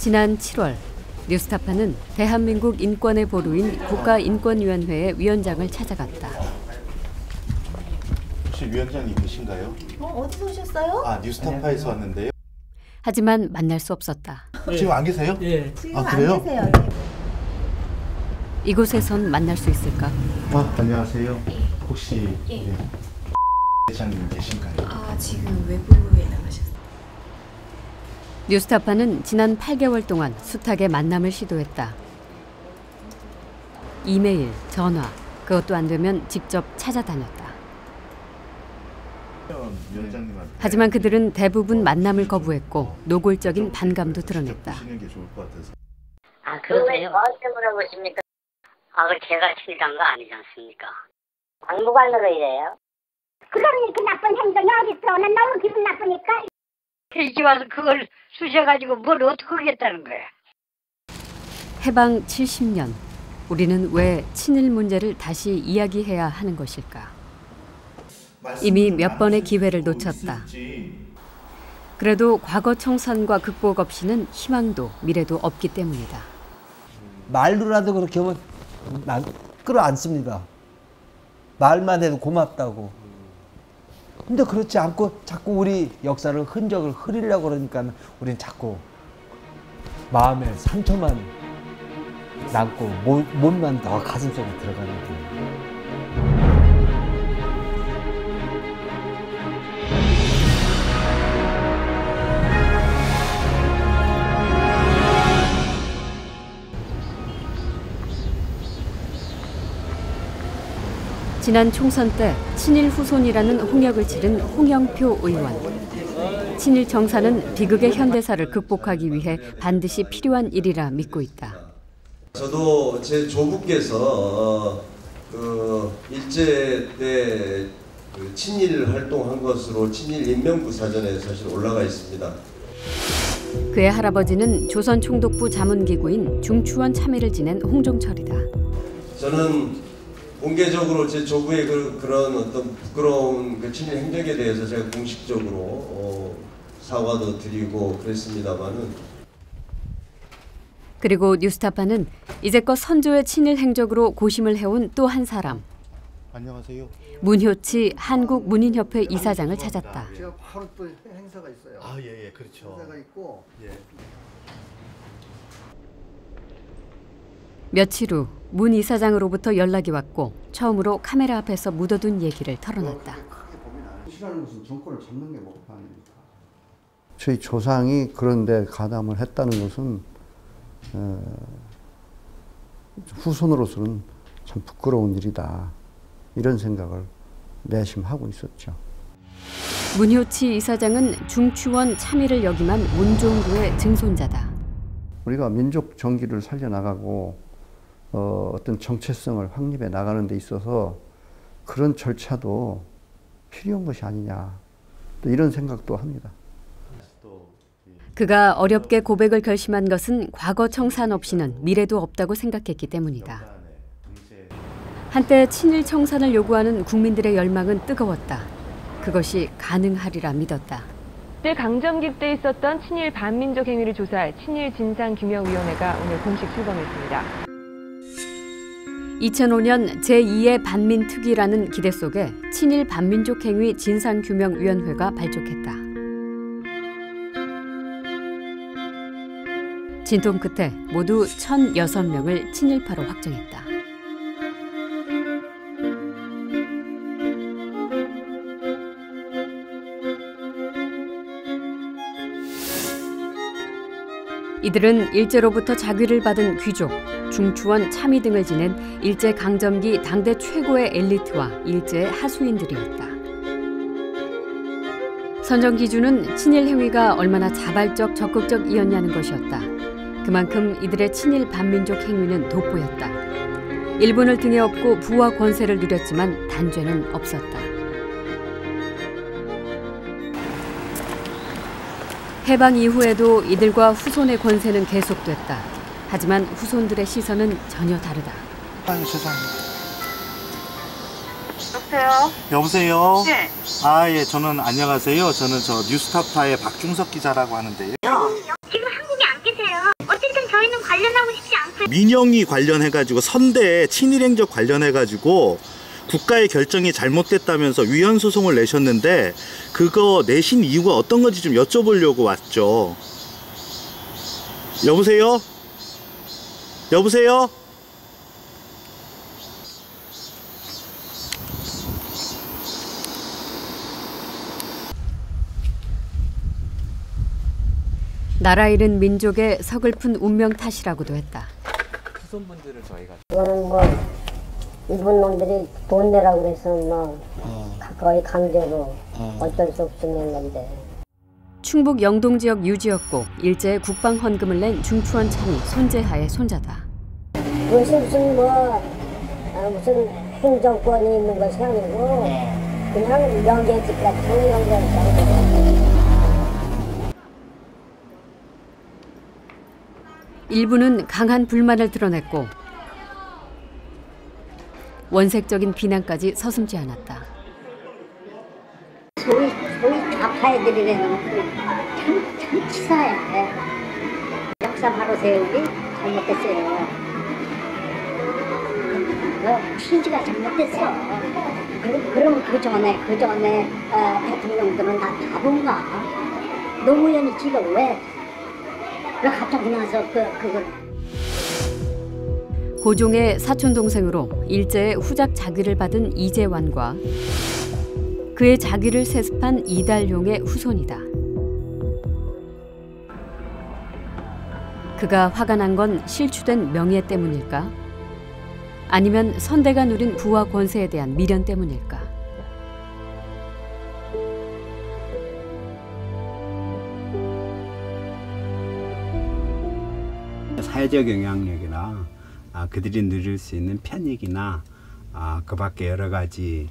지난 7월 뉴스타파는 대한민국 인권의 보루인 국가인권위원회의 위원장을 찾아갔다. 혹시 위원장님 계신가요? 어디서 오셨어요? 뉴스타파에서 왔는데요. 하지만 만날 수 없었다. 지금 안 계세요? 예. 지금 그래요? 안 계세요. 이곳에선 만날 수 있을까? 안녕하세요. 혹시 회장님 계신가요? 지금 외부에 나가셨어요. 뉴스타파는 지난 8개월 동안 숱하게 만남을 시도했다. 이메일, 전화, 그것도 안 되면 직접 찾아다녔다. 하지만 그들은 대부분 만남을 거부했고 노골적인 반감도 드러냈다. 그걸 왜 저한테 물어보십니까? 그걸 제가 친일한 거 아니지 않습니까? 당무관으로 일해요. 그럼 이렇게 나쁜 행동이 어딨어? 난 너무 기분 나쁘니까. 일찍 와서 그걸 쑤셔가지고 뭘 어떻게 하겠다는 거야? 해방 70년, 우리는 왜 친일 문제를 다시 이야기해야 하는 것일까? 이미 몇 번의 기회를 놓쳤다. 그래도 과거 청산과 극복 없이는 희망도 미래도 없기 때문이다. 말로라도 그렇게 하면 난 끌어안습니다. 말만 해도 고맙다고. 근데 그렇지 않고 자꾸 우리 역사를 흔적을 흐리려고 그러니까 우리는 자꾸 마음에 상처만 남고 몸만 더 가슴속에 들어가는 거예요. 지난 총선 때 친일 후손이라는 홍역을 치른 홍영표 의원. 친일 정사는 비극의 현대사를 극복하기 위해 반드시 필요한 일이라 믿고 있다. 저도 제 조부께서 일제 때 친일 활동한 것으로 친일 인명부 사전에 사실 올라가 있습니다. 그의 할아버지는 조선 총독부 자문기구인 중추원 참의를 지낸 홍종철이다. 저는 공개적으로 제 조부의 그런 어떤 부끄러운 친일 행적에 대해서 제가 공식적으로 사과도 드리고 그랬습니다만은. 그리고 뉴스타파는 이제껏 선조의 친일 행적으로 고심을 해온 또 한 사람. 안녕하세요. 문효치 한국문인협회 이사장을 찾았다. 제가 바로 또 행사가 있어요. 예, 그렇죠. 행사가 있고. 며칠 후 문 이사장으로부터 연락이 왔고 처음으로 카메라 앞에서 묻어둔 얘기를 털어놨다. 싫어하는 것은 정권을 잡는 게 목표 아닙니까? 저희 조상이 그런데 가담을 했다는 것은 후손으로서는 참 부끄러운 일이다. 이런 생각을 내심하고 있었죠. 문효치 이사장은 중추원 참의를 역임한 문종구의 증손자다. 우리가 민족 정기를 살려나가고 어떤 정체성을 확립해 나가는 데 있어서 그런 절차도 필요한 것이 아니냐. 또 이런 생각도 합니다. 그가 어렵게 고백을 결심한 것은 과거 청산 없이는 미래도 없다고 생각했기 때문이다. 한때 친일 청산을 요구하는 국민들의 열망은 뜨거웠다. 그것이 가능하리라 믿었다. 강점기 때 있었던 친일 반민족 행위를 조사할 친일진상규명위원회가 오늘 공식 출범했습니다. 2005년 제2의 반민특위라는 기대 속에 친일 반민족 행위 진상규명위원회가 발족했다. 진통 끝에 모두 1,006명을 친일파로 확정했다. 이들은 일제로부터 자귀를 받은 귀족, 중추원 참의 등을 지낸 일제강점기 당대 최고의 엘리트와 일제의 하수인들이었다. 선정 기준은 친일 행위가 얼마나 자발적, 적극적이었냐는 것이었다. 그만큼 이들의 친일 반민족 행위는 돋보였다. 일본을 등에 업고 부와 권세를 누렸지만 단죄는 없었다. 해방 이후에도 이들과 후손의 권세는 계속됐다. 하지만 후손들의 시선은 전혀 다르다. 세상에. 여보세요? 여보세요? 네. 예, 저는 안녕하세요. 저는 뉴스타파의 박중석 기자라고 하는데요. 지금 한국에 안 계세요. 저희는 관련하고 싶지 않고. 민영이 관련해가지고 선대에 친일행적 관련해가지고 국가의 결정이 잘못됐다면서 위헌 소송을 내셨는데 그거 내신 이유가 어떤 건지 좀 여쭤보려고 왔죠. 여보세요? 여보세요? 나라 잃은 민족의 서글픈 운명 탓이라고도 했다. 후손분들을 저희가 이거는 뭐 일본 놈들이 돈 내라고 그래서 뭐 거의 강제로 어쩔 수 없이 냈는데. 충북 영동 지역 유지였고 일제에 국방 헌금을 낸 중추원 참이 손재하의 손자다. 그것이 무슨 무슨 행정권이 있는 것이 아니고 그냥 명예직 같은 영예직. 일부는 강한 불만을 드러냈고 원색적인 비난까지 서슴지 않았다. 소위 좌파애들이라는 참 치사해. 역사 바로 세우기 잘못됐어요. 취지가 잘못됐어. 그럼 그 전에 대통령들은 다 바본가? 노무현이 지가 왜 갑자기 나서 그걸. 고종의 사촌 동생으로 일제의 후작 자귀를 받은 이재완과 그의 자귀를 세습한 이달용의 후손이다. 그가 화가 난 건 실추된 명예 때문일까? 아니면 선대가 누린 부와 권세에 대한 미련 때문일까? 사회적 영향력이나 그들이 누릴 수 있는 편익이나 그 밖에 여러 가지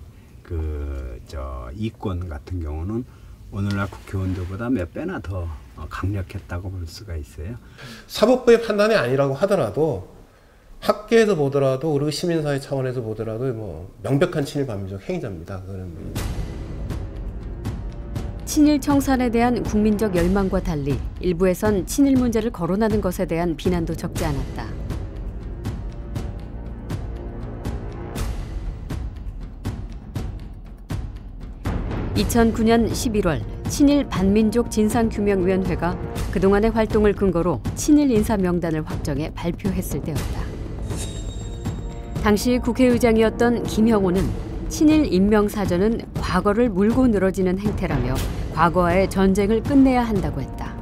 이권 같은 경우는 오늘날 국회의원들보다 몇 배나 더 강력했다고 볼 수가 있어요. 사법부의 판단이 아니라고 하더라도 학계에서 보더라도 그리고 시민사회 차원에서 보더라도 뭐 명백한 친일 반민족 행위자입니다. 그거는 친일 청산에 대한 국민적 열망과 달리 일부에선 친일 문제를 거론하는 것에 대한 비난도 적지 않았다. (2009년 11월) 친일 반민족 진상규명위원회가 그동안의 활동을 근거로 친일 인사 명단을 확정해 발표했을 때였다. 당시 국회의장이었던 김형호는 친일 인명사전은 과거를 물고 늘어지는 행태라며 과거와의 전쟁을 끝내야 한다고 했다.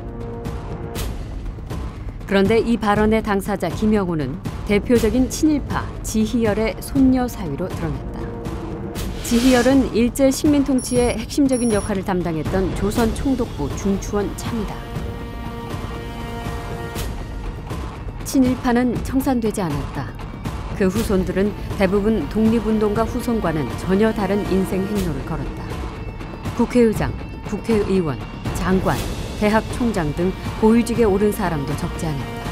그런데 이 발언의 당사자 김형호는 대표적인 친일파 지희열의 손녀 사위로 드러났다. 지희열은 일제 식민통치의 핵심적인 역할을 담당했던 조선 총독부 중추원 참이다. 친일파는 청산되지 않았다. 그 후손들은 대부분 독립운동가 후손과는 전혀 다른 인생 행로를 걸었다. 국회의장, 국회의원, 장관, 대학 총장 등 고위직에 오른 사람도 적지 않았다.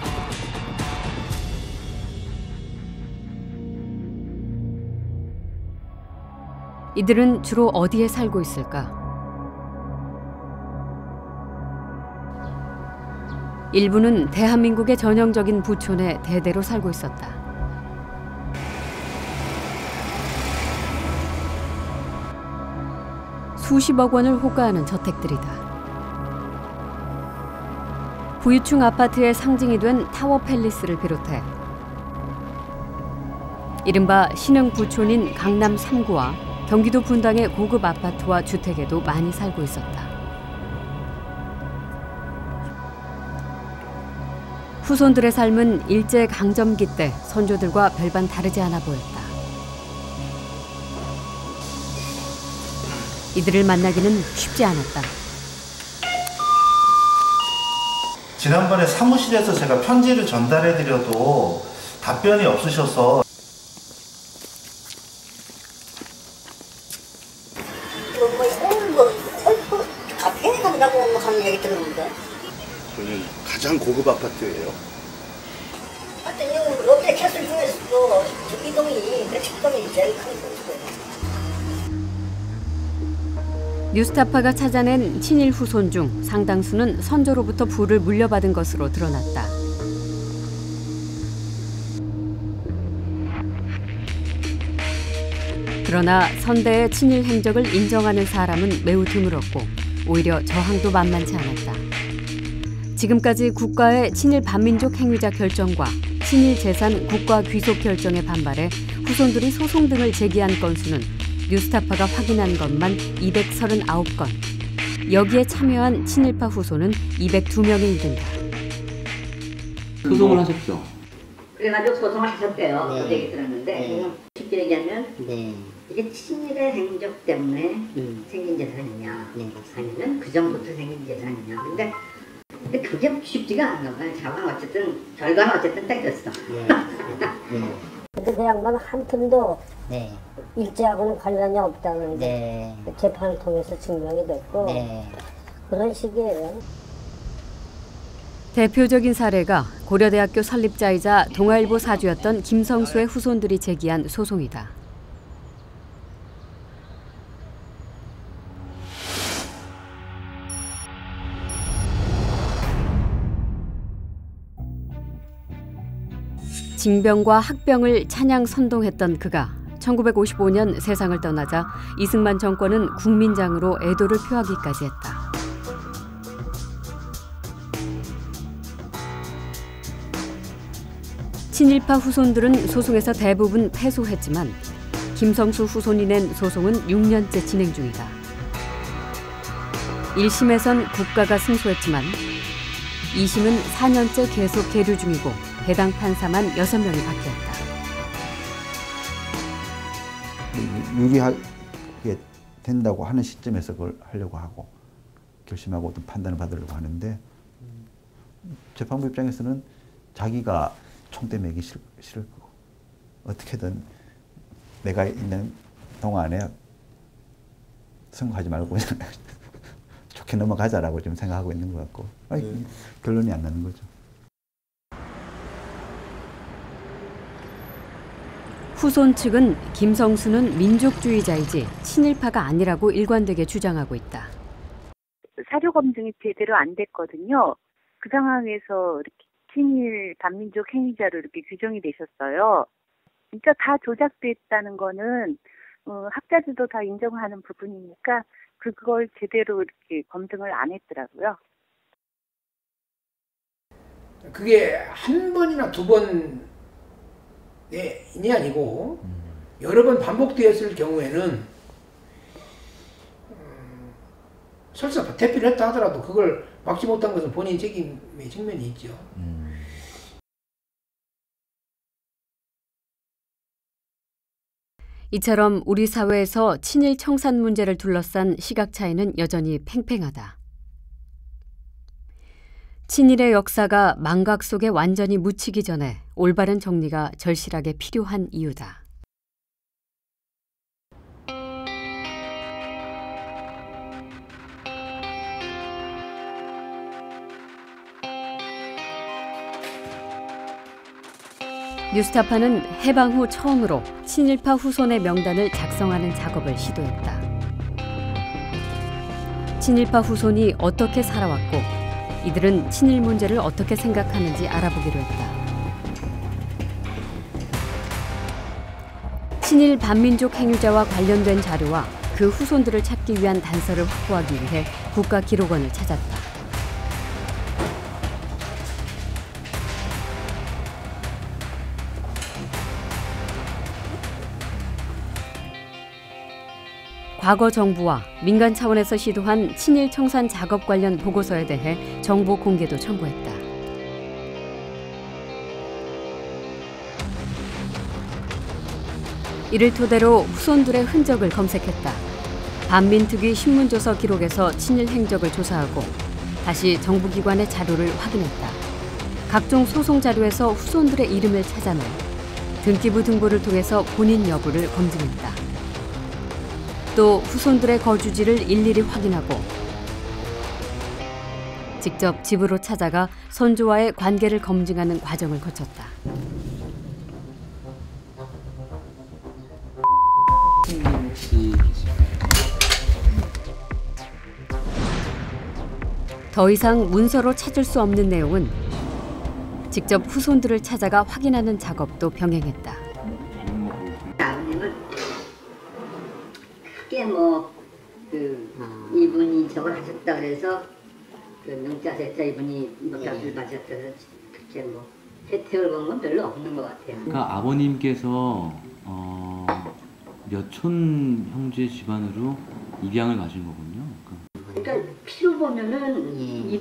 이들은 주로 어디에 살고 있을까? 일부는 대한민국의 전형적인 부촌에 대대로 살고 있었다. 수십억 원을 호가하는 저택들이다. 부유층 아파트의 상징이 된 타워 팰리스를 비롯해 이른바 신흥 부촌인 강남 3구와 경기도 분당의 고급 아파트와 주택에도 많이 살고 있었다. 후손들의 삶은 일제 강점기 때 선조들과 별반 다르지 않아 보였다. 이들을 만나기는 쉽지 않았다. 지난번에 사무실에서 제가 편지를 전달해드려도 답변이 없으셔서 카페에 간다고 하는 얘기 들었는데. 여기는 가장 고급 아파트예요. 하여튼 이 롯데 캐슬 중에서도 이동이 책동이 제일 큰 곳이고요. 뉴스타파가 찾아낸 친일 후손 중 상당수는 선조로부터 부를 물려받은 것으로 드러났다. 그러나 선대의 친일 행적을 인정하는 사람은 매우 드물었고 오히려 저항도 만만치 않았다. 지금까지 국가의 친일 반민족 행위자 결정과 친일 재산 국가 귀속 결정에 반발해 후손들이 소송 등을 제기한 건수는 뉴스타파가 확인한 것만 239건. 여기에 참여한 친일파 후손은 202명에 이른다. 소송을 하셨죠? 그래가지고 소송을 하셨대요. 그 얘기 들었는데 쉽게 얘기하면 이게 친일의 행적 때문에 생긴 재산이냐 아니면 그 전부터 생긴 재산이냐. 근데 그게 쉽지가 않나 봐요. 자관 어쨌든 결과는 어쨌든 땡겼어. 근데 그 양반은 한 틈도 일제하고는 관련이 없다는데 재판을 통해서 증명이 됐고 그런 식이에요. 대표적인 사례가 고려대학교 설립자이자 동아일보 사주였던 김성수의 후손들이 제기한 소송이다. 징병과 학병을 찬양 선동했던 그가 1955년 세상을 떠나자 이승만 정권은 국민장으로 애도를 표하기까지 했다. 친일파 후손들은 소송에서 대부분 패소했지만 김성수 후손이 낸 소송은 6년째 진행 중이다. 1심에선 국가가 승소했지만 2심은 4년째 계속 계류 중이고 해당 판사만 6명이 바뀌었다. 유리하게 된다고 하는 시점에서 그걸 하려고 하고 결심하고 어떤 판단을 받으려고 하는데 재판부 입장에서는 자기가 총대 매기 싫을 거고 어떻게든 내가 있는 동안에 선고하지 말고 좋게 넘어가자라고 지금 생각하고 있는 것 같고 결론이 안 나는 거죠. 후손 측은 김성수는 민족주의자이지 친일파가 아니라고 일관되게 주장하고 있다. 사료 검증이 제대로 안 됐거든요. 그 상황에서 이렇게 친일 반민족 행위자로 이렇게 규정이 되셨어요. 진짜 다 조작됐다는 거는 학자들도 다 인정하는 부분이니까 그걸 제대로 이렇게 검증을 안 했더라고요. 그게 한 번이나 두 번이 아니고 여러 번 반복되었을 경우에는 설사 대피를 했다 하더라도 그걸 막지 못한 것은 본인 책임의 측면이 있죠. 이처럼 우리 사회에서 친일 청산 문제를 둘러싼 시각 차이는 여전히 팽팽하다. 친일의 역사가 망각 속에 완전히 묻히기 전에 올바른 정리가 절실하게 필요한 이유다. 뉴스타파는 해방 후 처음으로 친일파 후손의 명단을 작성하는 작업을 시도했다. 친일파 후손이 어떻게 살아왔고 이들은 친일 문제를 어떻게 생각하는지 알아보기로 했다. 친일 반민족 행위자와 관련된 자료와 그 후손들을 찾기 위한 단서를 확보하기 위해 국가기록원을 찾았다. 과거 정부와 민간 차원에서 시도한 친일 청산 작업 관련 보고서에 대해 정보 공개도 청구했다. 이를 토대로 후손들의 흔적을 검색했다. 반민특위 신문조서 기록에서 친일 행적을 조사하고 다시 정부기관의 자료를 확인했다. 각종 소송 자료에서 후손들의 이름을 찾아내 등기부 등본을 통해서 본인 여부를 검증했다. 또 후손들의 거주지를 일일이 확인하고 직접 집으로 찾아가 선조와의 관계를 검증하는 과정을 거쳤다. 더 이상 문서로 찾을 수 없는 내용은 직접 후손들을 찾아가 확인하는 작업도 병행했다. 아버님은 밖에 뭐 이분이 저걸 하셨다 그래서 그 명자 세자 이분이 뭐 값을 받으셨다 그래서 그렇게 뭐 혜택을 본 건 별로 없는 것 같아요. 그러니까 아버님께서 몇촌 형제 집안으로 입양을 가신 거군요. 그러니까 피로 보면은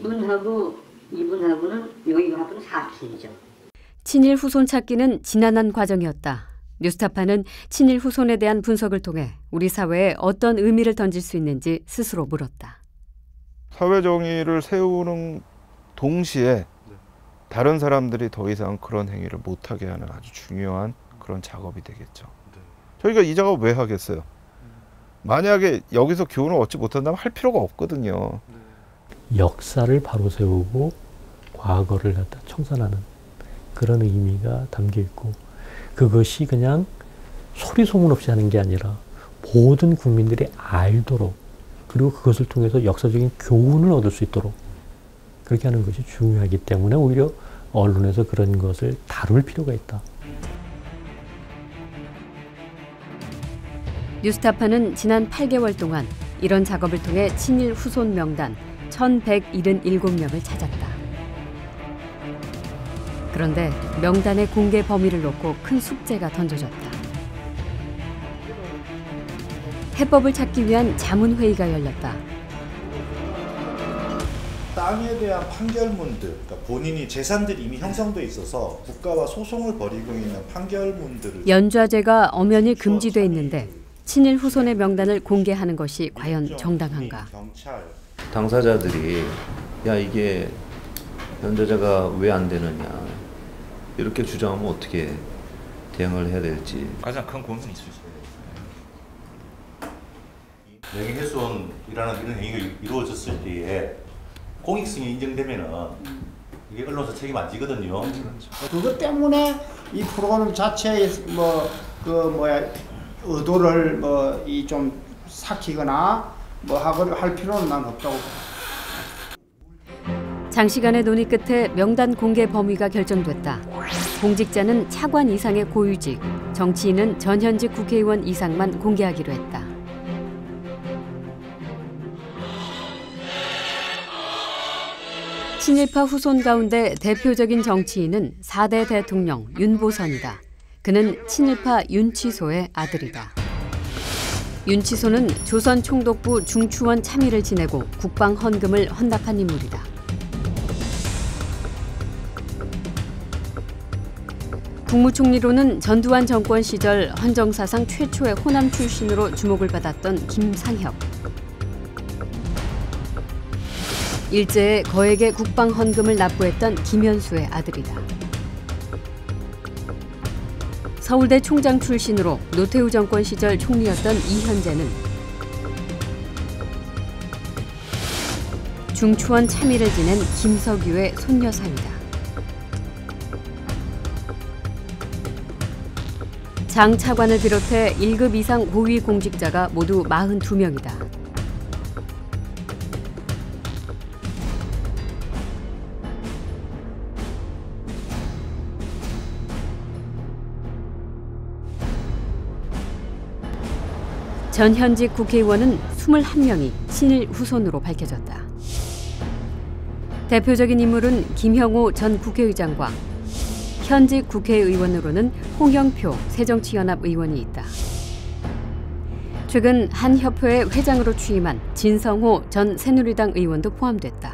이분하고는 여기하고는 사촌이죠. 친일 후손 찾기는 지난한 과정이었다. 뉴스타파는 친일 후손에 대한 분석을 통해 우리 사회에 어떤 의미를 던질 수 있는지 스스로 물었다. 사회 정의를 세우는 동시에 다른 사람들이 더 이상 그런 행위를 못하게 하는 아주 중요한 그런 작업이 되겠죠. 저희가 이 작업 왜 하겠어요? 만약에 여기서 교훈을 얻지 못한다면 할 필요가 없거든요. 역사를 바로 세우고 과거를 갖다 청산하는 그런 의미가 담겨 있고, 그것이 그냥 소리 소문 없이 하는 게 아니라 모든 국민들이 알도록, 그리고 그것을 통해서 역사적인 교훈을 얻을 수 있도록 그렇게 하는 것이 중요하기 때문에 오히려 언론에서 그런 것을 다룰 필요가 있다. 뉴스타파는 지난 8개월 동안 이런 작업을 통해 친일 후손 명단 1177명을 찾았다. 그런데 명단의 공개 범위를 놓고 큰 숙제가 던져졌다. 해법을 찾기 위한 자문회의가 열렸다. 땅에 대한 판결문들, 그러니까 본인이 재산들이 이미 형성돼 있어서 국가와 소송을 벌이고 있는 판결문들을 연좌제가 엄연히 금지돼 있는데 친일 후손의 명단을 공개하는 것이 과연 정당한가? 당사자들이 야 이게 연좌제가 왜 안 되느냐 이렇게 주장하면 어떻게 대응을 해야 될지 가장 큰 고민이 있으시죠. 명예훼손이라는 이런 행위가 이루어졌을 때에 공익성이 인정되면은 이게 언론사 책임 안 지거든요. 그것 때문에 이 프로그램 자체에 의도를 이 좀 삭히거나 할 필요는 난 없다고 봐요. 장시간의 논의 끝에 명단 공개 범위가 결정됐다. 공직자는 차관 이상의 고위직, 정치인은 전현직 국회의원 이상만 공개하기로 했다. 친일파 후손 가운데 대표적인 정치인은 4대 대통령 윤보선이다. 그는 친일파 윤치소의 아들이다. 윤치소는 조선 총독부 중추원 참의를 지내고 국방 헌금을 헌납한 인물이다. 국무총리로는 전두환 정권 시절 헌정사상 최초의 호남 출신으로 주목을 받았던 김상혁. 일제에 거액의 국방 헌금을 납부했던 김현수의 아들이다. 서울대 총장 출신으로 노태우 정권 시절 총리였던 이현재는 중추원 참의를 지낸 김석유의 손여상이다. 장 차관을 비롯해 1급 이상 고위 공직자가 모두 42명이다. 전현직 국회의원은 21명이 친일 후손으로 밝혀졌다. 대표적인 인물은 김형우 전 국회의장과 현직 국회의원으로는 홍영표 새정치연합 의원이 있다. 최근 한 협회의 회장으로 취임한 진성호 전 새누리당 의원도 포함됐다.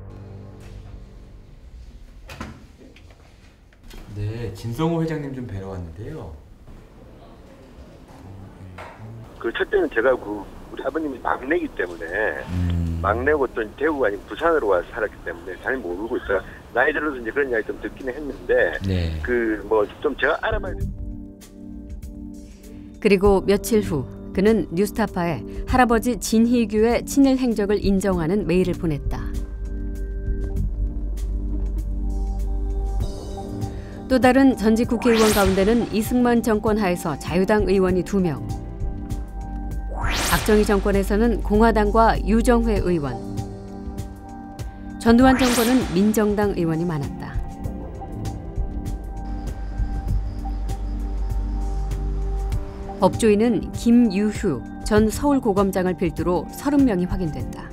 네, 진성호 회장님 좀 뵈러 왔는데요. 그 첫째는 제가 우리 아버님이 막내이기 때문에 막내고 또 대구가 아니고 부산으로 와서 살았기 때문에 잘 모르고 있어요. 나이 들어서 이제 그런 이야기 좀 듣기는 했는데 네. 좀 제가 알아봐야 돼요. 그리고 며칠 후 그는 뉴스타파에 할아버지 진희규의 친일 행적을 인정하는 메일을 보냈다. 또 다른 전직 국회의원 가운데는 이승만 정권 하에서 자유당 의원이 2명, 박정희 정권에서는 공화당과 유정회 의원, 전두환 정권은 민정당 의원이 많았다. 법조인은 김유휴 전 서울고검장을 필두로 30명이 확인됐다.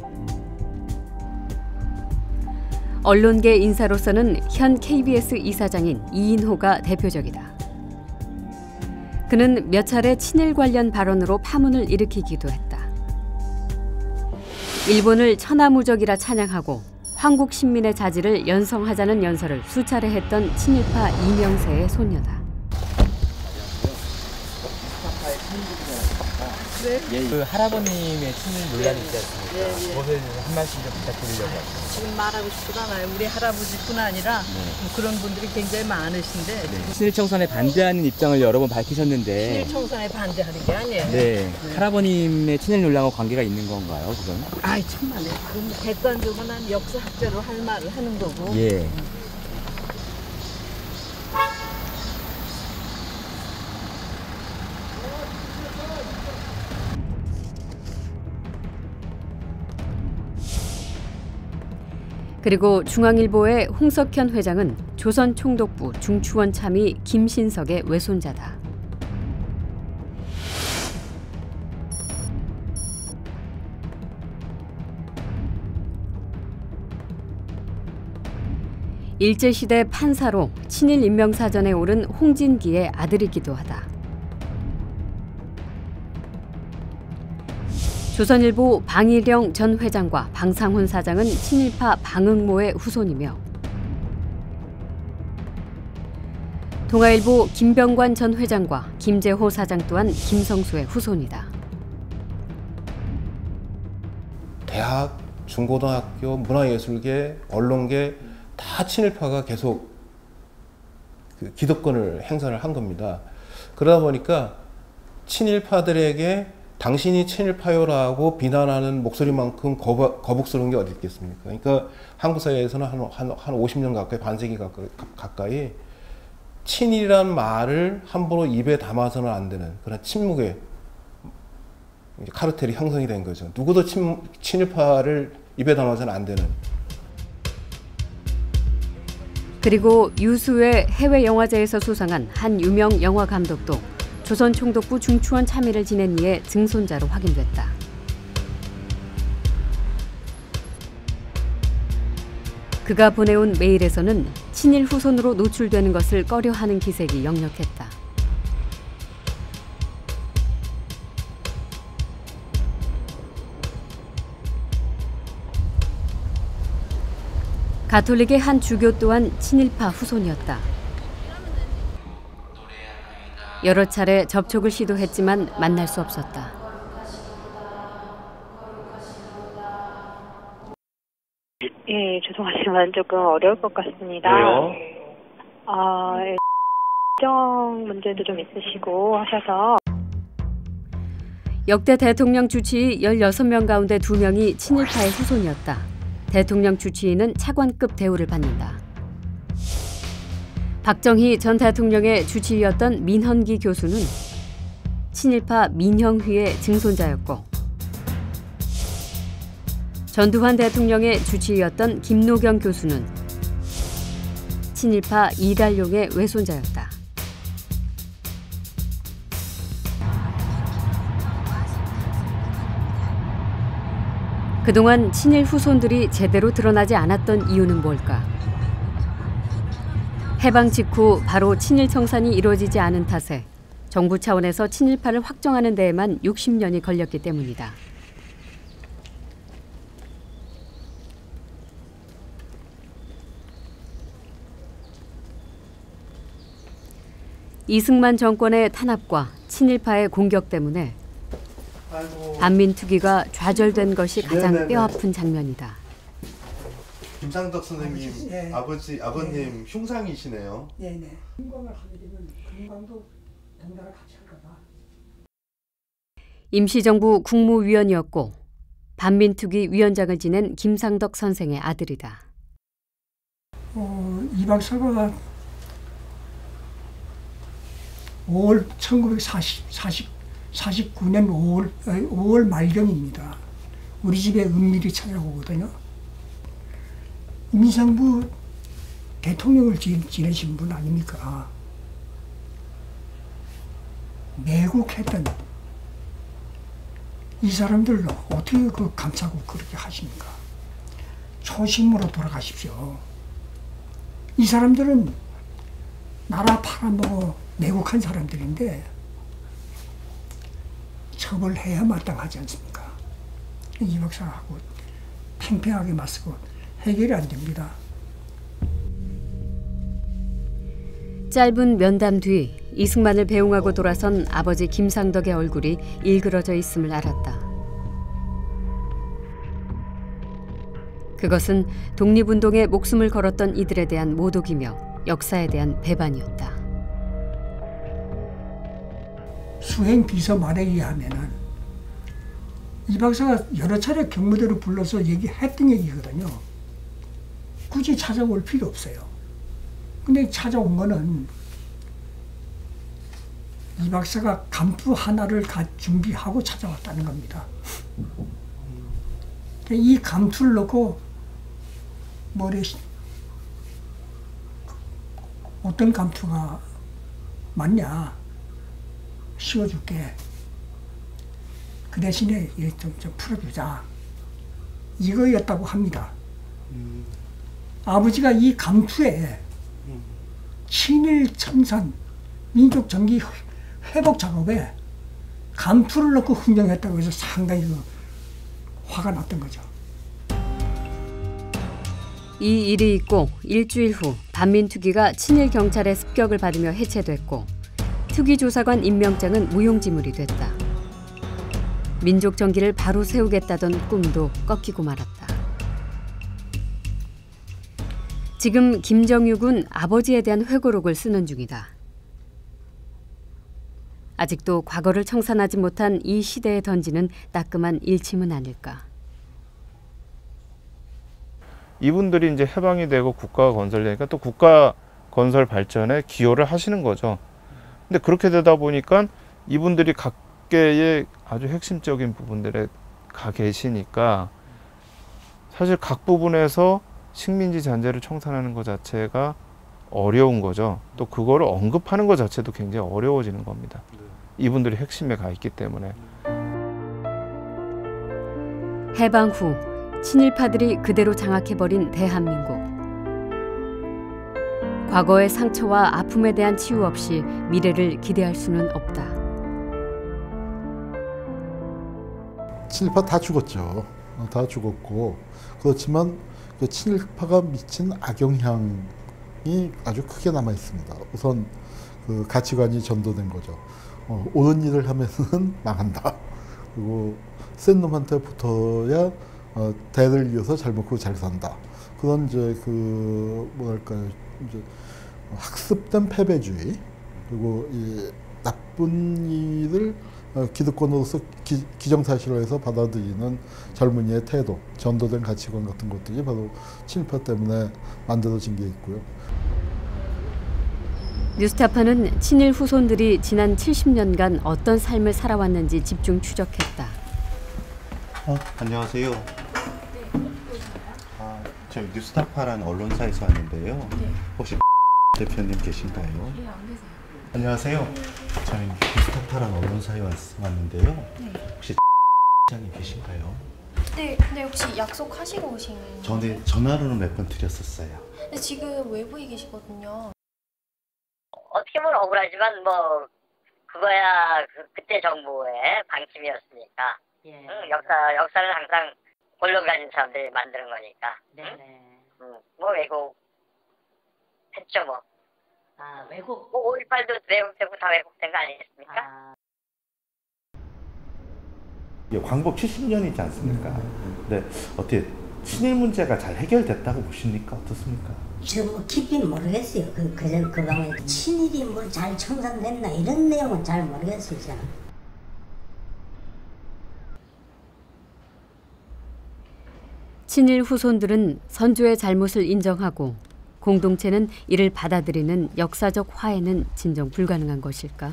언론계 인사로서는 현 KBS 이사장인 이인호가 대표적이다. 그는 몇 차례 친일 관련 발언으로 파문을 일으키기도 했다. 일본을 천하무적이라 찬양하고 황국 신민의 자질을 연성하자는 연설을 수차례 했던 친일파 이명세의 손녀다. 그 할아버님의 친일 논란이 있지 않습니까? 그것에 대해서 한 말씀 좀 부탁드리려고 합니다. 지금 말하고 싶지도 않아요. 우리 할아버지뿐 아니라 그런 분들이 굉장히 많으신데 친일 청산에 반대하는 입장을 여러 번 밝히셨는데 친일 청산에 반대하는 게 아니에요. 네. 할아버님의 친일 논란과 관계가 있는 건가요, 그건? 아이 정말요. 그럼 객관적으로 난 역사학자로 할 말을 하는 거고. 예. 그리고 중앙일보의 홍석현 회장은 조선총독부 중추원 참의 김신석의 외손자다. 일제시대 판사로 친일 인명사전에 오른 홍진기의 아들이기도 하다. 조선일보 방일영 전 회장과 방상훈 사장은 친일파 방응모의 후손이며 동아일보 김병관 전 회장과 김재호 사장 또한 김성수의 후손이다. 대학, 중고등학교, 문화예술계, 언론계 다 친일파가 계속 그 기득권을 행사를 한 겁니다. 그러다 보니까 친일파들에게 당신이 친일파요라고 비난하는 목소리만큼 거북스러운 게 어디 있겠습니까? 그러니까 한국 사회에서는 한 50년 가까이, 반세기 가까이 친일이란 말을 함부로 입에 담아서는 안 되는 그런 침묵의 카르텔이 형성이 된 거죠. 누구도 친일파를 입에 담아서는 안 되는. 그리고 유수의 해외 영화제에서 수상한 한 유명 영화 감독도 조선총독부 중추원 참의를 지낸 이의 증손자로 확인됐다. 그가 보내온 메일에서는 친일 후손으로 노출되는 것을 꺼려하는 기색이 역력했다. 가톨릭의 한 주교 또한 친일파 후손이었다. 여러 차례 접촉을 시도했지만 만날 수 없었다. 예, 죄송하지만 조금 어려울 것 같습니다. 왜요? 일정 문제도 좀 있으시고 하셔서. 역대 대통령 주치의 16명 가운데 2명이 친일파의 후손이었다. 대통령 주치의는 차관급 대우를 받는다. 박정희 전 대통령의 주치의였던 민헌기 교수는 친일파 민형휘의 증손자였고 전두환 대통령의 주치의였던 김노경 교수는 친일파 이달용의 외손자였다. 그동안 친일 후손들이 제대로 드러나지 않았던 이유는 뭘까? 해방 직후 바로 친일 청산이 이루어지지 않은 탓에 정부 차원에서 친일파를 확정하는 데에만 60년이 걸렸기 때문이다. 이승만 정권의 탄압과 친일파의 공격 때문에 반민특위가 좌절된 것이 가장 뼈아픈 장면이다. 김상덕 선생님 네. 아버님 흉상이시네요. 네네. 금강을 하게 되면 금강도 동자를 같이 할까봐. 임시정부 국무위원이었고 반민특위 위원장을 지낸 김상덕 선생의 아들이다. 이 박사가 5월 1949년 5월 말경입니다. 우리 집에 은밀히 찾아오거든요. 임시정부 대통령을 지내신 분 아닙니까? 매국했던 이 사람들로 어떻게 그 감싸고 그렇게 하십니까? 초심으로 돌아가십시오. 이 사람들은 나라 팔아먹어 매국한 사람들인데 처벌해야 마땅하지 않습니까? 이 박사하고 팽팽하게 맞서고 해결이 안 됩니다. 짧은 면담 뒤 이승만을 배웅하고 돌아선 아버지 김상덕의 얼굴이 일그러져 있음을 알았다. 그것은 독립운동에 목숨을 걸었던 이들에 대한 모독이며 역사에 대한 배반이었다. 수행 비서 말에 의하면은 이 박사가 여러 차례 경무대로 불러서 얘기했던 얘기거든요. 굳이 찾아올 필요 없어요. 근데 찾아온 거는 이 박사가 감투 하나를 준비하고 찾아왔다는 겁니다. 이 감투를 넣고 머리에 어떤 감투가 맞냐 씌워줄게. 그 대신에 좀 풀어주자. 이거였다고 합니다. 아버지가 이 감투에 친일 청산 민족 정기 회복 작업에 감투를 넣고 흥정했다고 해서 상당히 화가 났던 거죠. 이 일이 있고 일주일 후 반민특위가 친일 경찰의 습격을 받으며 해체됐고 특위조사관 임명장은 무용지물이 됐다. 민족 정기를 바로 세우겠다던 꿈도 꺾이고 말았다. 지금 김정육은 아버지에 대한 회고록을 쓰는 중이다. 아직도 과거를 청산하지 못한 이 시대에 던지는 따끔한 일침은 아닐까. 이분들이 이제 해방이 되고 국가가 건설되니까 또 국가 건설 발전에 기여를 하시는 거죠. 근데 그렇게 되다 보니까 이분들이 각계의 아주 핵심적인 부분들에 가 계시니까 사실 각 부분에서 식민지 잔재를 청산하는 것 자체가 어려운 거죠. 또 그거를 언급하는 것 자체도 굉장히 어려워지는 겁니다. 이분들이 핵심에 가 있기 때문에. 해방 후 친일파들이 그대로 장악해버린 대한민국. 과거의 상처와 아픔에 대한 치유 없이 미래를 기대할 수는 없다. 친일파 다 죽었죠. 다 죽었고 그렇지만 그 친일파가 미친 악영향이 아주 크게 남아 있습니다. 우선 그 가치관이 전도된 거죠. 옳은 일을 하면은 망한다. 그리고 센 놈한테 붙어야 대를 이어서 잘 먹고 잘 산다. 그런 이제 그 뭐랄까요, 이제 학습된 패배주의, 그리고 이 나쁜 일을 기득권으로서 기정사실화해서 받아들이는 젊은이의 태도, 전도된 가치관 같은 것들이 바로 친일파 때문에 만들어진 게 있고요. 뉴스타파는 친일 후손들이 지난 70년간 어떤 삶을 살아왔는지 집중 추적했다. 안녕하세요. 저희 뉴스타파라는 언론사에서 왔는데요. 네. 혹시 대표님 계신가요? 네, 안 계세요. 안녕하세요. 저희 뉴스타파라는 언론사에 왔는데요. 네. 혹시 장님 계신가요? 네, 근데 혹시 약속하시고 오신 거예요? 전에 전화로는 몇 번 드렸었어요. 근데 지금 외부에 계시거든요. 어떻게 보면 억울하지만 뭐 그거야 그때 정부의 방침이었으니까. 예. 역사는 항상 권력 가진 사람들이 만드는 거니까. 네네. 뭐 왜곡 했죠 뭐. 아 왜곡. 뭐 5.18도 왜곡되고 다 왜곡된 거 아니겠습니까? 광복 70년이지 않습니까? 근데 어떻게 친일 문제가 잘 해결됐다고 보십니까? 어떻습니까? 저 뭐 깊이는 모르겠어요. 그 방에 친일이 뭐 잘 청산됐나 이런 내용은 잘 모르겠어요. 저는. 친일 후손들은 선조의 잘못을 인정하고 공동체는 이를 받아들이는 역사적 화해는 진정 불가능한 것일까?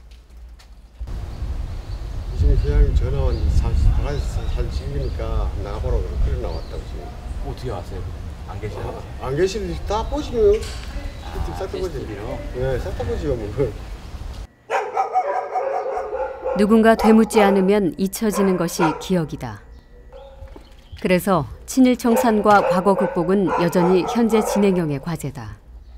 지금 그냥 전화 온 사진 찍으니까 나가보라고 그래 나왔다고 지금. 어떻게 아세요? 안 계시나요? 안 계시는지 다 보시면 싹 다 보지. 네, 싹 다 보지요 뭐. 누군가 되묻지 않으면 잊혀지는 것이 기억이다. 그래서 친일 청산과 과거 극복은 여전히 현재 진행형의 과제다.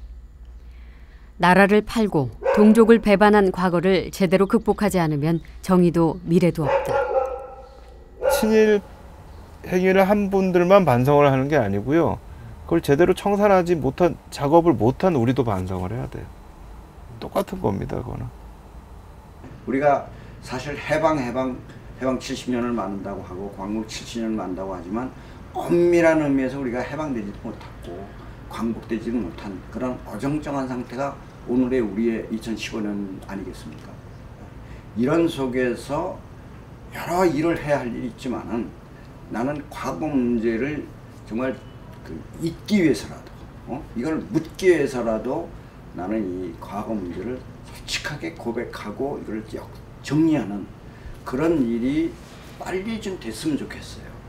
나라를 팔고 동족을 배반한 과거를 제대로 극복하지 않으면 정의도 미래도 없다. 친일 행위를 한 분들만 반성을 하는 게 아니고요. 그걸 제대로 청산하지 못한, 작업을 못한 우리도 반성을 해야 돼요. 똑같은 겁니다, 그거는. 우리가 사실 해방 70년을 맞는다고 하고 광복 70년을 맞는다고 하지만 엄밀한 의미에서 우리가 해방되지도 못했고 광복되지도 못한 그런 어정쩡한 상태가 오늘의 우리의 2015년 아니겠습니까? 이런 속에서 여러 일을 해야 할 일이 있지만은 나는 과거 문제를 정말 잊기 위해서라도 이걸 묻기 위해서라도 나는 이 과거 문제를 솔직하게 고백하고 이걸 정리하는 그런 일이 빨리 좀 됐으면 좋겠어요.